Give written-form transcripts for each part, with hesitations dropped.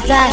Star.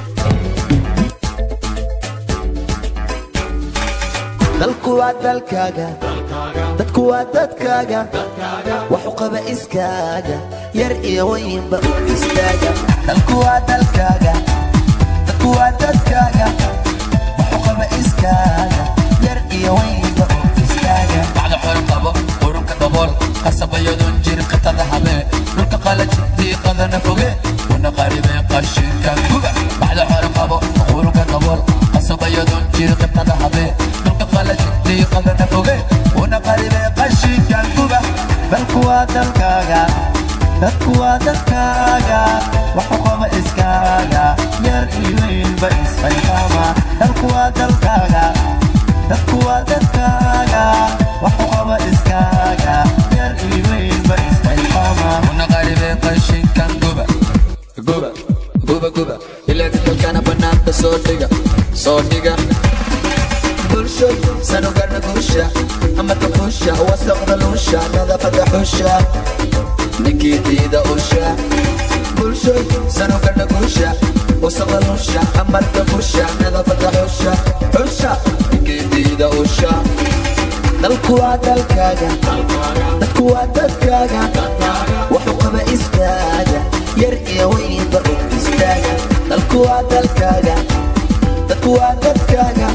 dalku waa dalkaaga dadku waa dadkaaga waxu qaba iskaaga yar iyo weynba u istaaga dalku waa dalkaaga dadku waa dadkaaga waxu qaba iskaaga yar iyo weynba u istaaga بعد حرم قبو ورك قبول قصب يدون جير قطر حبي رك قالت دي قذنا فوقي وانا قريب قشين كان كوبا بعد حرم قبو ورك قبول قصب يدون جير قطر حبي رك قالت دي قذنا فوقي وانا قريب قشين كان كوبا dalku waa dalkaaga dadku waa dadkaaga waxu qaba iskaaga yar iyo weynba isfayqama dalku waa dalkaaga dadku waa dadkaaga waxu qaba iskaaga yar iyo weynba isfayqama وانا قريب قشين كان كوبا كوبا كوبا كوبا إلا تلقى أنا بنات صوتيغا bulsho sanu garna gusha ama tafusha wasaqda lusha nadafada xusha nikidida usha bulsho sanu garna gusha wasaqda lusha ama tafusha nadafada xusha nikidida usha dalku waa dalkaaga dadku waa dadkaaga waxu qaba iskaaga yar iyo weynba u istaaga dalku waa dalkaaga dadku waa dadkaaga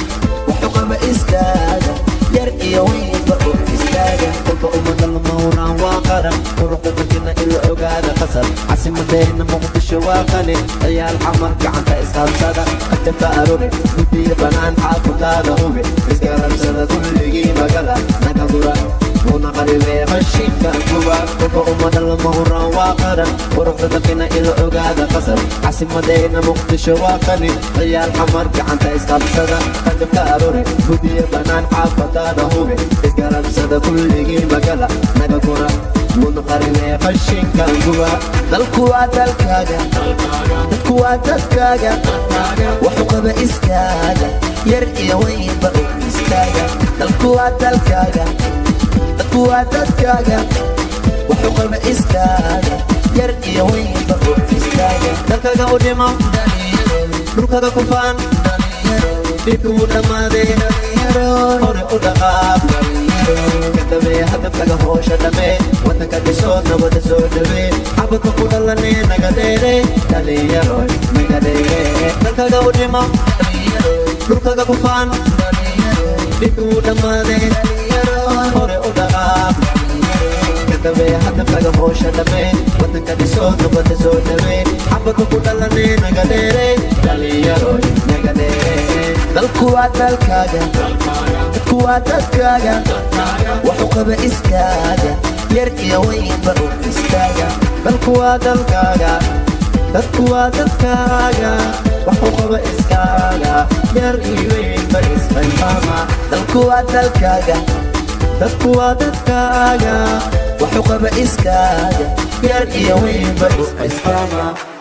وحقب إسكاجا يرقي وينبا إسكاجا قلت أمد الموران واقرا ورقب كنا إلا أقاد قصر عاصمة دين مقدش واقني يا الحمر كعنت إسكاب سادا التفاروري بدي بنان حافظ هذا هوبي إسكاب سادا كل جيمة قلا نكذورا ونقربي خشيك كوبا قلت أمد الموران واقرا ورقب كنا إلا أقاد قصر عاصمة دين مقدش واقني يا الحمر كعنت إسكاب سادا التفاروري بدي بنان حافظ هذا هوبي إسكاب سادا كل جيمة قلا نكذورا ونقربي خشيك كوبا dalku waa dalkaaga dadku waa dadkaaga waxu qaba iskaaga yar iyo weynba u istaaga dalku waa dalkaaga dadku waa dadkaaga waxu qaba iskaaga yar iyo weynba u istaaga dalkaaga u dhimo dhulkaaga ku faan dhibku u dhammaaday hore u dhaqaaq kadamee hadafkaga hoosha dhamee wadanka dhisoo nabada soo dhawee xabadka ku dhalanee naga dheere dhalinyaroy naga dheere dalkaaga u dhimo dhulkaaga ku faan dhibku u dhammaaday hore u dhaqaaq kadamee hadafkaga hoosha dhamee wadanka dhisoo nabada soo dhawee xabadka ku dhalanee naga dheere dhalinyaroy naga dheere dalku waa dalkaaga dadku waa dadkaaga waxu qaba iskaaga yar iyo weynba u istaaga dalku waa dalkaaga dadku waa dadkaaga waxu qaba iskaaga yar iyo weynba isfayqama dalku waa dalkaaga dadku waa dadkaaga waxu qaba iskaaga yar iyo weynba isfayqama